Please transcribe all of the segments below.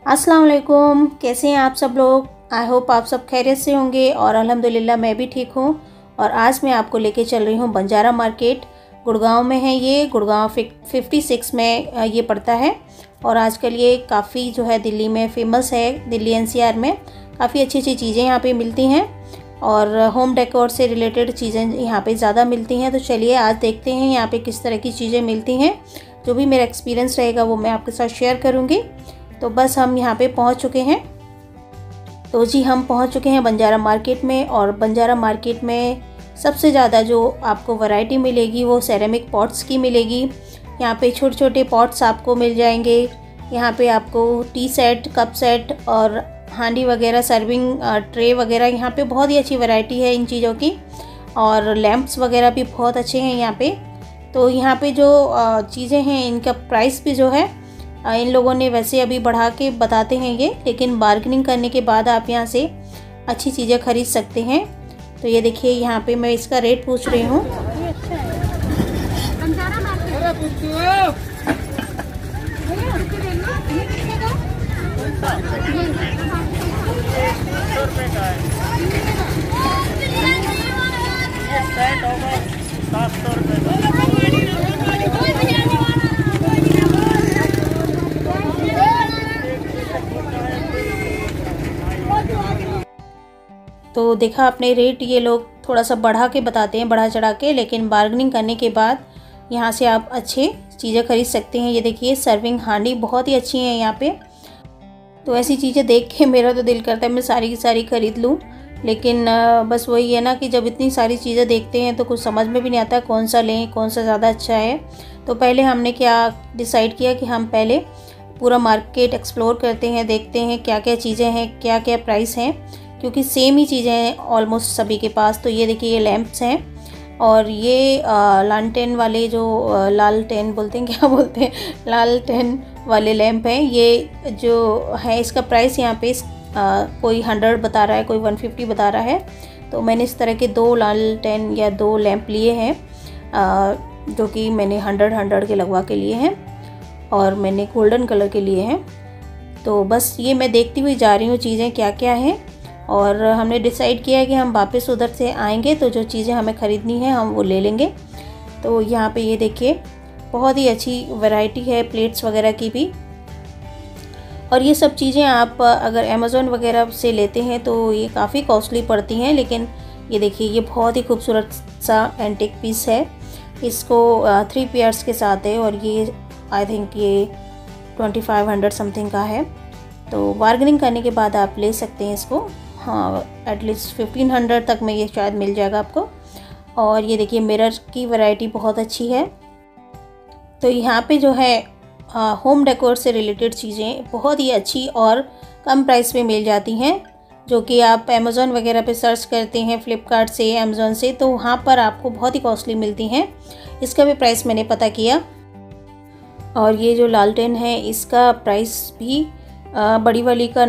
अस्सलाम वालेकुम, कैसे हैं आप सब लोग। आई होप आप सब खैरियत से होंगे और अल्हम्दुलिल्लाह मैं भी ठीक हूँ। और आज मैं आपको लेके चल रही हूँ बंजारा मार्केट। गुड़गांव में है ये, गुड़गांव 56 में ये पड़ता है। और आजकल ये काफ़ी जो है दिल्ली में फ़ेमस है। दिल्ली एनसीआर में काफ़ी अच्छी अच्छी चीज़ें यहाँ पे मिलती हैं और होम डेकोर से रिलेटेड चीज़ें यहाँ पे ज़्यादा मिलती हैं। तो चलिए आज देखते हैं यहाँ पे किस तरह की चीज़ें मिलती हैं। जो भी मेरा एक्सपीरियंस रहेगा वो मैं आपके साथ शेयर करूँगी। तो बस हम यहाँ पे पहुँच चुके हैं। तो जी हम पहुँच चुके हैं बंजारा मार्केट में। और बंजारा मार्केट में सबसे ज़्यादा जो आपको वैरायटी मिलेगी वो सेरेमिक पॉट्स की मिलेगी। यहाँ पे छोटे छोटे पॉट्स आपको मिल जाएंगे। यहाँ पे आपको टी सेट, कप सेट और हांडी वगैरह, सर्विंग ट्रे वगैरह, यहाँ पे बहुत ही अच्छी वैरायटी है इन चीज़ों की। और लैंप्स वगैरह भी बहुत अच्छे हैं यहाँ पे। तो यहाँ पे जो चीज़ें हैं इनका प्राइस भी जो है इन लोगों ने वैसे अभी बढ़ा के बताते हैं ये, लेकिन बार्गेनिंग करने के बाद आप यहाँ से अच्छी चीज़ें खरीद सकते हैं। तो ये देखिए यहाँ पे मैं इसका रेट पूछ रही हूँ। तो देखा आपने रेट, ये लोग थोड़ा सा बढ़ा के बताते हैं, बढ़ा चढ़ा के, लेकिन बार्गेनिंग करने के बाद यहाँ से आप अच्छे चीज़ें खरीद सकते हैं। ये देखिए सर्विंग हांडी बहुत ही अच्छी हैं यहाँ पे। तो ऐसी चीज़ें देख के मेरा तो दिल करता है मैं सारी की सारी ख़रीद लूँ, लेकिन बस वही है ना कि जब इतनी सारी चीज़ें देखते हैं तो कुछ समझ में भी नहीं आता कौन सा लें, कौन सा ज़्यादा अच्छा है। तो पहले हमने क्या डिसाइड किया कि हम पहले पूरा मार्केट एक्सप्लोर करते हैं, देखते हैं क्या क्या चीज़ें हैं, क्या क्या प्राइस हैं, क्योंकि सेम ही चीज़ें हैं ऑलमोस्ट सभी के पास। तो ये देखिए ये लैंप्स हैं और ये लालटेन वाले जो लालटेन बोलते हैं, क्या बोलते हैं, लालटेन वाले लैंप हैं। ये जो है इसका प्राइस यहाँ पे कोई 100 बता रहा है, कोई 150 बता रहा है। तो मैंने इस तरह के 2 लालटेन या 2 लैंप लिए हैं जो कि मैंने 100 के लगवा के लिए हैं और मैंने गोल्डन कलर के लिए हैं। तो बस ये मैं देखती हुई जा रही हूँ चीज़ें क्या क्या हैं। और हमने डिसाइड किया है कि हम वापस उधर से आएंगे तो जो चीज़ें हमें ख़रीदनी है हम वो ले लेंगे। तो यहाँ पे ये देखिए बहुत ही अच्छी वैरायटी है प्लेट्स वगैरह की भी। और ये सब चीज़ें आप अगर अमेज़ॉन वगैरह से लेते हैं तो ये काफ़ी कॉस्टली पड़ती हैं, लेकिन ये देखिए ये बहुत ही खूबसूरत सा एंटिक पीस है। इसको 3 पेयर्स के साथ है और ये आई थिंक ये 2500 समथिंग का है। तो बार्गेनिंग करने के बाद आप ले सकते हैं इसको। हाँ, एटलीस्ट 1500 तक में ये शायद मिल जाएगा आपको। और ये देखिए मिरर की वैरायटी बहुत अच्छी है। तो यहाँ पे जो है होम डेकोर से रिलेटेड चीज़ें बहुत ही अच्छी और कम प्राइस में मिल जाती हैं, जो कि आप अमेज़ॉन वगैरह पे सर्च करते हैं, फ्लिपकार्ट से, अमेज़ॉन से, तो वहाँ पर आपको बहुत ही कॉस्टली मिलती हैं। इसका भी प्राइस मैंने पता किया। और ये जो लालटेन है इसका प्राइस भी बड़ी वाली का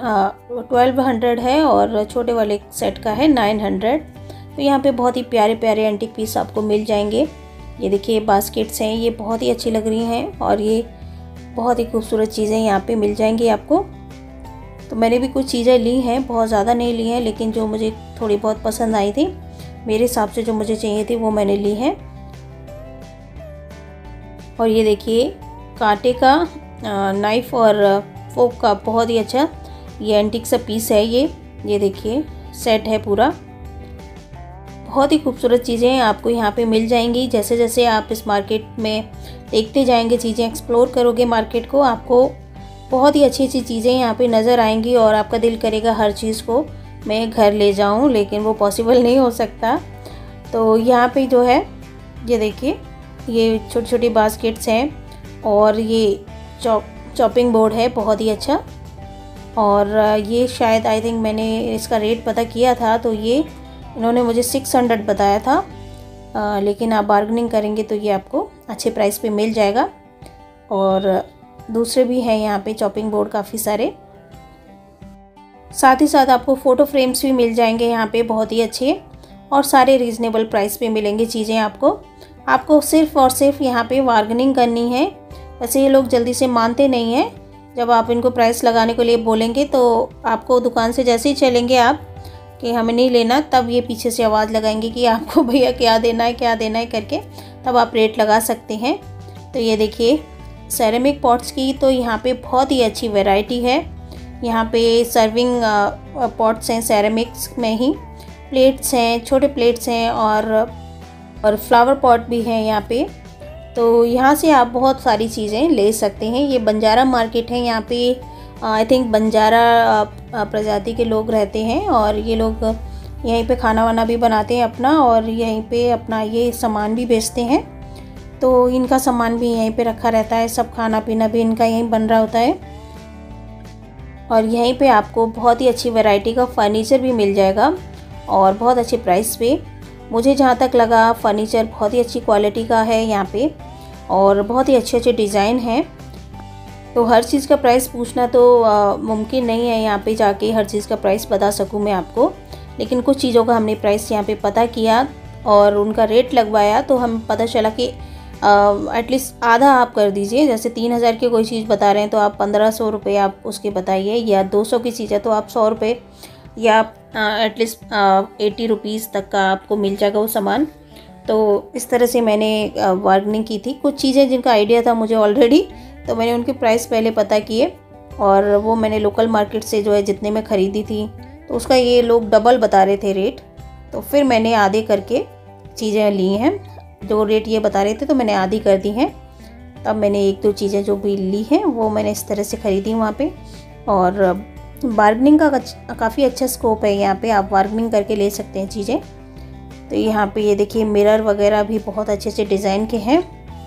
1200 है और छोटे वाले सेट का है 900। तो यहाँ पे बहुत ही प्यारे प्यारे एंटीक पीस आपको मिल जाएंगे। ये देखिए बास्केट्स हैं, ये बहुत ही अच्छी लग रही हैं और ये बहुत ही खूबसूरत चीज़ें यहाँ पे मिल जाएंगी आपको। तो मैंने भी कुछ चीज़ें ली हैं, बहुत ज़्यादा नहीं ली हैं, लेकिन जो मुझे थोड़ी बहुत पसंद आई थी, मेरे हिसाब से जो मुझे चाहिए थी वो मैंने ली हैं। और ये देखिए कांटे का नाइफ़ और फोक का बहुत ही अच्छा ये एंटीक सा पीस है। ये देखिए सेट है पूरा। बहुत ही खूबसूरत चीज़ें आपको यहाँ पे मिल जाएंगी। जैसे जैसे आप इस मार्केट में देखते जाएंगे, चीज़ें एक्सप्लोर करोगे मार्केट को, आपको बहुत ही अच्छी अच्छी चीज़ें यहाँ पे नज़र आएंगी और आपका दिल करेगा हर चीज़ को मैं घर ले जाऊँ, लेकिन वो पॉसिबल नहीं हो सकता। तो यहाँ पे जो है ये देखिए ये छोटी छोटी बास्केट्स हैं और ये चॉपिंग बोर्ड है बहुत ही अच्छा। और ये शायद आई थिंक मैंने इसका रेट पता किया था तो ये इन्होंने मुझे 600 बताया था, लेकिन आप बार्गेनिंग करेंगे तो ये आपको अच्छे प्राइस पे मिल जाएगा। और दूसरे भी हैं यहाँ पे चॉपिंग बोर्ड काफ़ी सारे। साथ ही साथ आपको फ़ोटो फ्रेम्स भी मिल जाएंगे यहाँ पे बहुत ही अच्छे और सारे रीज़नेबल प्राइस पे मिलेंगे चीज़ें आपको सिर्फ़ और सिर्फ यहाँ पे बार्गेनिंग करनी है। वैसे ये लोग जल्दी से मानते नहीं हैं, जब आप इनको प्राइस लगाने के लिए बोलेंगे तो आपको दुकान से जैसे ही चलेंगे आप कि हमें नहीं लेना, तब ये पीछे से आवाज़ लगाएंगे कि आपको भैया क्या देना है करके, तब आप रेट लगा सकते हैं। तो ये देखिए सेरेमिक पॉट्स की तो यहाँ पे बहुत ही अच्छी वैरायटी है। यहाँ पे सर्विंग पॉट्स हैं सेरेमिक्स में ही, प्लेट्स हैं, छोटे प्लेट्स हैं और फ्लावर पॉट भी हैं यहाँ पे। तो यहाँ से आप बहुत सारी चीज़ें ले सकते हैं। ये बंजारा मार्केट है, यहाँ पे आई थिंक बंजारा प्रजाति के लोग रहते हैं और ये लोग यहीं पे खाना वाना भी बनाते हैं अपना, और यहीं पे अपना ये सामान भी बेचते हैं। तो इनका सामान भी यहीं पे रखा रहता है, सब खाना पीना भी इनका यहीं बन रहा होता है। और यहीं पे आपको बहुत ही अच्छी वैरायटी का फ़र्नीचर भी मिल जाएगा और बहुत अच्छे प्राइस पे। मुझे जहाँ तक लगा फ़र्नीचर बहुत ही अच्छी क्वालिटी का है यहाँ पे और बहुत ही अच्छे अच्छे डिज़ाइन हैं। तो हर चीज़ का प्राइस पूछना तो मुमकिन नहीं है, यहाँ पे जाके हर चीज़ का प्राइस बता सकूँ मैं आपको, लेकिन कुछ चीज़ों का हमने प्राइस यहाँ पे पता किया और उनका रेट लगवाया तो हमें पता चला कि एटलीस्ट आधा आप कर दीजिए। जैसे 3000 की कोई चीज़ बता रहे हैं तो आप 1500 रुपये आप उसके बताइए, या 200 की चीज़ है तो आप 100 रुपये या एटलीस्ट 80 रुपीज़ तक का आपको मिल जाएगा वो सामान। तो इस तरह से मैंने बार्गेनिंग की थी। कुछ चीज़ें जिनका आइडिया था मुझे ऑलरेडी, तो मैंने उनके प्राइस पहले पता किए और वो मैंने लोकल मार्केट से जो है जितने में ख़रीदी थी तो उसका ये लोग डबल बता रहे थे रेट, तो फिर मैंने आधे करके चीज़ें ली हैं। जो रेट ये बता रहे थे तो मैंने आधी कर दी हैं। तब मैंने एक दो चीज़ें जो भी ली हैं वो मैंने इस तरह से ख़रीदी वहाँ पे। और बार्गेनिंग का काफ़ी अच्छा स्कोप है यहाँ पे, आप बार्गेनिंग करके ले सकते हैं चीज़ें। तो यहाँ पे ये देखिए मिरर वगैरह भी बहुत अच्छे अच्छे डिज़ाइन के हैं।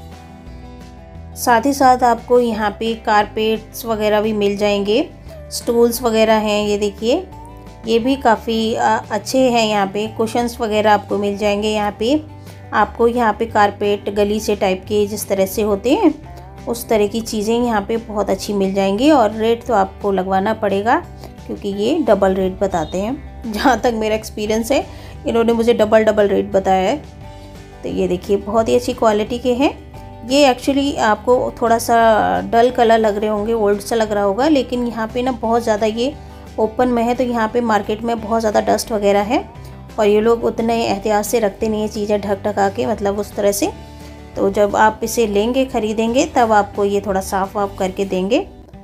साथ ही साथ आपको यहाँ पे कारपेट्स वगैरह भी मिल जाएंगे, स्टूल्स वगैरह हैं। ये देखिए ये भी काफ़ी अच्छे हैं। यहाँ पे कुशन्स वगैरह आपको मिल जाएंगे। यहाँ पे आपको यहाँ पे कारपेट गली से टाइप के जिस तरह से होते हैं उस तरह की चीज़ें यहाँ पे बहुत अच्छी मिल जाएंगी। और रेट तो आपको लगवाना पड़ेगा क्योंकि ये डबल रेट बताते हैं। जहाँ तक मेरा एक्सपीरियंस है इन्होंने मुझे डबल रेट बताया है। तो ये देखिए बहुत ही अच्छी क्वालिटी के हैं। ये एक्चुअली आपको थोड़ा सा डल कलर लग रहे होंगे, ओल्ड सा लग रहा होगा, लेकिन यहाँ पे ना बहुत ज़्यादा ये ओपन में है तो यहाँ पे मार्केट में बहुत ज़्यादा डस्ट वगैरह है और ये लोग उतने एहतियात से रखते नहीं है चीज़ें ढक ढका के, मतलब उस तरह से। तो जब आप इसे लेंगे ख़रीदेंगे तब आपको ये थोड़ा साफ वाफ करके देंगे।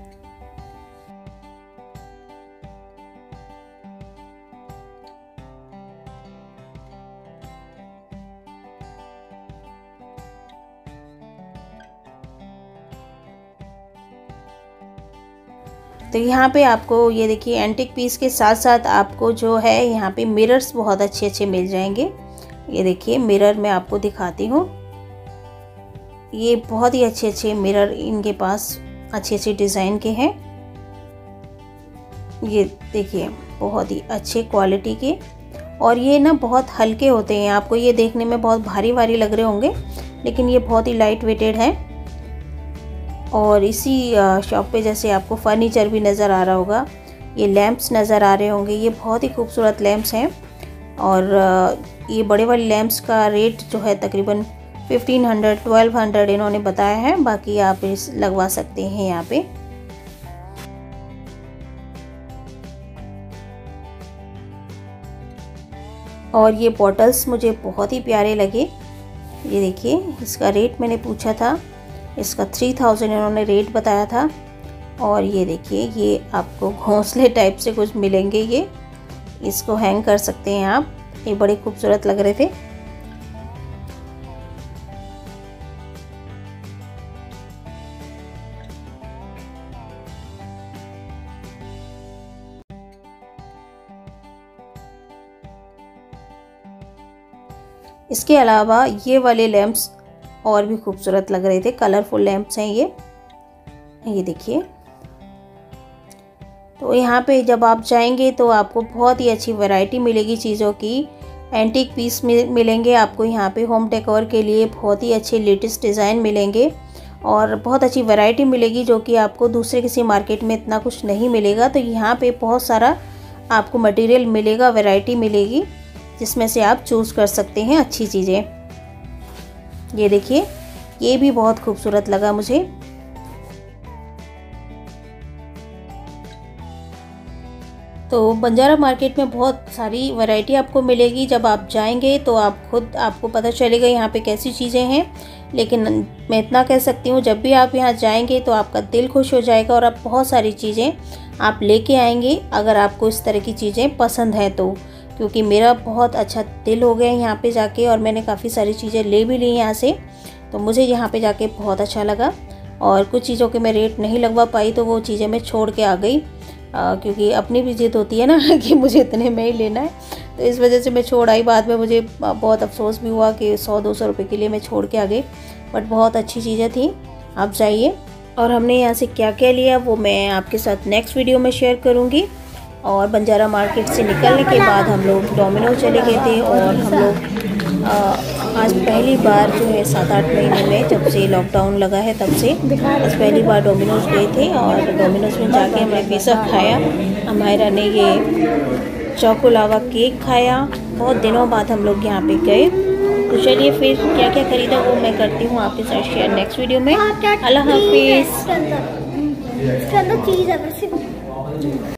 तो यहाँ पे आपको ये देखिए एंटिक पीस के साथ साथ आपको जो है यहाँ पे मिरर्स बहुत अच्छे अच्छे मिल जाएंगे। ये देखिए मिरर मैं आपको दिखाती हूँ। ये बहुत ही अच्छे अच्छे मिरर इनके पास अच्छे अच्छे डिज़ाइन के हैं। ये देखिए बहुत ही अच्छे क्वालिटी के, और ये ना बहुत हल्के होते हैं। आपको ये देखने में बहुत भारी भारी लग रहे होंगे लेकिन ये बहुत ही लाइट वेटेड है। और इसी शॉप पे जैसे आपको फर्नीचर भी नज़र आ रहा होगा, ये लैंप्स नज़र आ रहे होंगे। ये बहुत ही खूबसूरत लैंप्स हैं और ये बड़े वाले लैंप्स का रेट जो है तकरीबन 1500 1200 इन्होंने बताया है। बाकी आप इस लगवा सकते हैं यहाँ पे। और ये बॉटल्स मुझे बहुत ही प्यारे लगे। ये देखिए इसका रेट मैंने पूछा था, इसका 3000 इन्होंने रेट बताया था। और ये देखिए ये आपको घोंसले टाइप से कुछ मिलेंगे, ये इसको हैंग कर सकते हैं आप। ये बड़े खूबसूरत लग रहे थे। इसके अलावा ये वाले लैंप्स और भी खूबसूरत लग रहे थे, कलरफुल लैंप्स हैं ये देखिए। तो यहाँ पे जब आप जाएंगे तो आपको बहुत ही अच्छी वैरायटी मिलेगी चीज़ों की। एंटीक पीस मिलेंगे आपको यहाँ पे, होम डेकोर के लिए बहुत ही अच्छे लेटेस्ट डिज़ाइन मिलेंगे और बहुत अच्छी वैरायटी मिलेगी जो कि आपको दूसरे किसी मार्केट में इतना कुछ नहीं मिलेगा। तो यहाँ पे बहुत सारा आपको मटेरियल मिलेगा, वैरायटी मिलेगी जिसमें से आप चूज़ कर सकते हैं अच्छी चीज़ें। ये देखिए ये भी बहुत खूबसूरत लगा मुझे। तो बंजारा मार्केट में बहुत सारी वैरायटी आपको मिलेगी। जब आप जाएंगे तो आपको पता चलेगा यहाँ पे कैसी चीज़ें हैं। लेकिन मैं इतना कह सकती हूँ, जब भी आप यहाँ जाएंगे तो आपका दिल खुश हो जाएगा और आप बहुत सारी चीज़ें आप लेके आएंगे, अगर आपको इस तरह की चीज़ें पसंद हैं तो। क्योंकि मेरा बहुत अच्छा दिल हो गया यहाँ पे जाके और मैंने काफ़ी सारी चीज़ें ले भी ली यहाँ से। तो मुझे यहाँ पे जाके बहुत अच्छा लगा और कुछ चीज़ों के मैं रेट नहीं लगवा पाई तो वो चीज़ें मैं छोड़ के आ गई, क्योंकि अपनी भी जिद होती है ना कि मुझे इतने में ही लेना है, तो इस वजह से मैं छोड़ आई। बाद में मुझे बहुत अफसोस भी हुआ कि 100-200 रुपये के लिए मैं छोड़ के आ गई, बट बहुत अच्छी चीज़ें थी। आप जाइए। और हमने यहाँ से क्या क्या लिया वो मैं आपके साथ नेक्स्ट वीडियो में शेयर करूँगी। और बंजारा मार्केट से निकलने के बाद हम लोग डोमिनोज चले गए थे और हम लोग आज पहली बार जो है 7-8 महीने में, जब से लॉकडाउन लगा है तब से आज पहली बार डोमिनोज गए थे। और डोमिनोज में जाके हमने पिज़्ज़ा खाया, हमारा ने ये चोको लावा केक खाया। बहुत दिनों बाद हम लोग यहाँ पे गए। तो चलिए फिर क्या क्या खरीदा वो मैं करती हूँ आपके साथ शेयर नेक्स्ट वीडियो में। अल्लाह हाफिज़।